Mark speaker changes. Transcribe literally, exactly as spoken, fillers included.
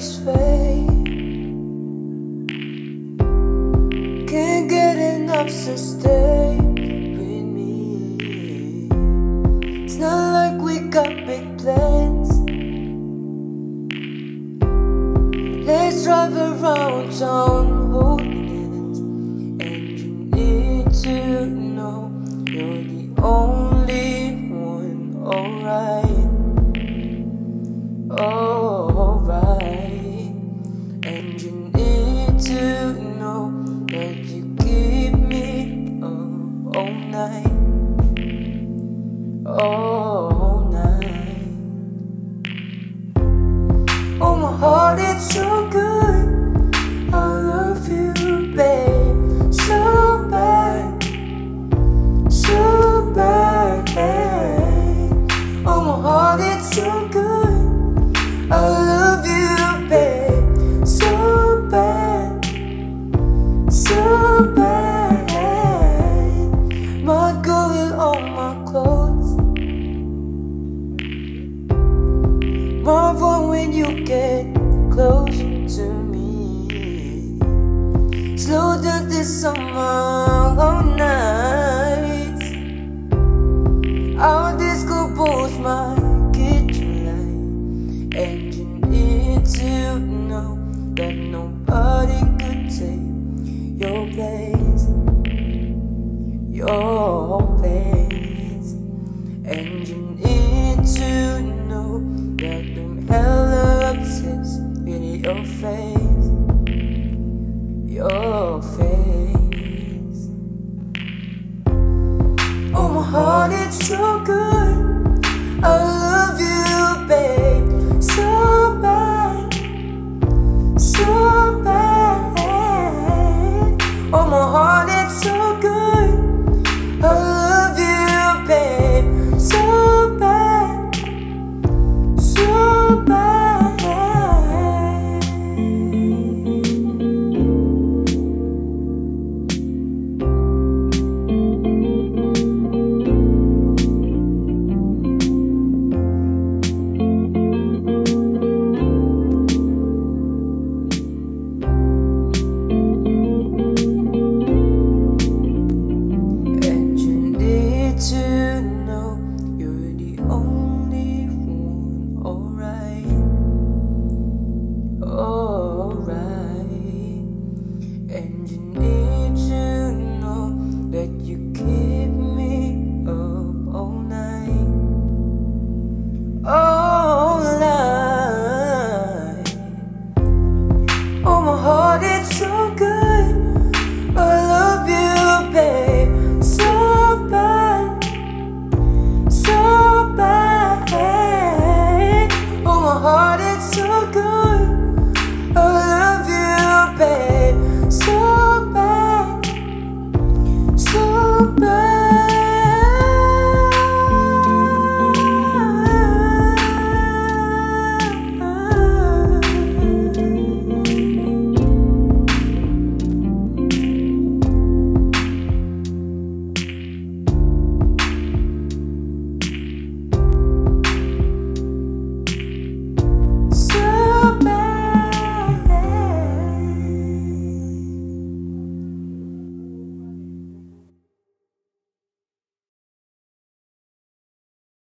Speaker 1: always fade. Can't get enough, so stay with me. It's not like we got big plans. Let's drive around town holding hands. And you need to know you're the only one, alright, alright. And you need to know that you keep me up all night, all night. Oh, my heart, it's so good. I love you, babe, so bad, so bad. Oh, my heart, it's so good. I love you, babe, so bad, so bad. Might go with all my clothes. Marvel when you get close to me. Slow down this summer all night. Our disco balls might get you light. And you need to know that nobody could take your place, your place. And you need to know that them hella obsessed with your face, your face. Oh, my heart, it's so good.